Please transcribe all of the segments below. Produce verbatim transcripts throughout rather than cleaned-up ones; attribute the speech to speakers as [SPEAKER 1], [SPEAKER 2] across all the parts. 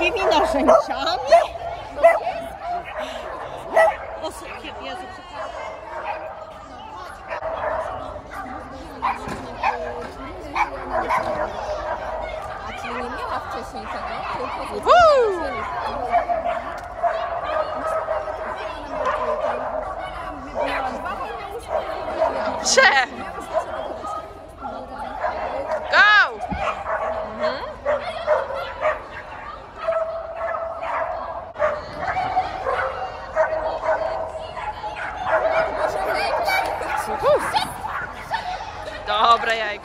[SPEAKER 1] takimi narzędziami? O, Jezu,
[SPEAKER 2] a czyli nie miała wcześniej tego? Tylko
[SPEAKER 3] Prze! Go! Mhm. Dobre jajko.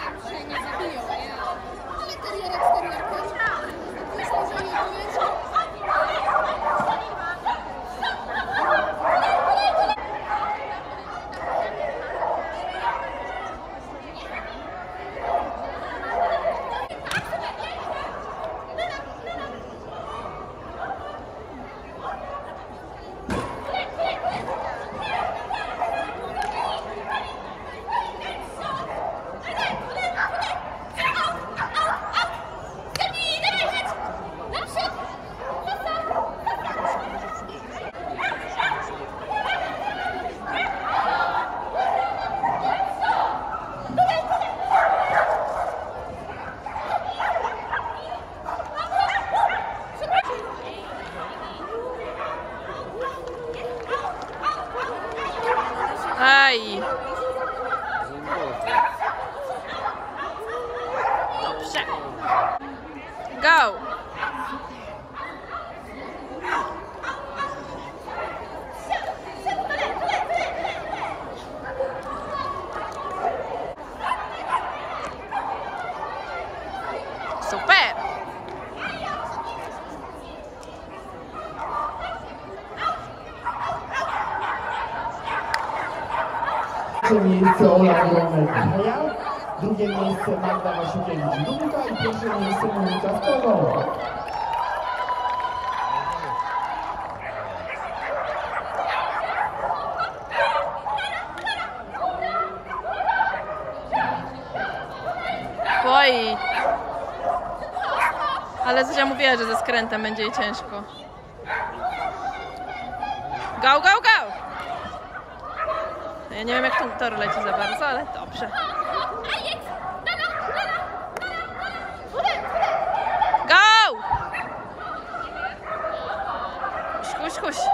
[SPEAKER 3] Aj! Dobrze. Go! Super!
[SPEAKER 4] Pierwsze miejsce Ola Gromek-Kaja, drugie miejsce Magda Wasiukiewicz-Lunka i pierwsze miejsce Monika Stodoła.
[SPEAKER 3] Oj! Ale Zuzia mówiła, że ze skrętem będzie jej ciężko. Go, go, go! Ja nie wiem, jak ten tor leci za bardzo, ale dobrze. Go! Huś, huś, huś.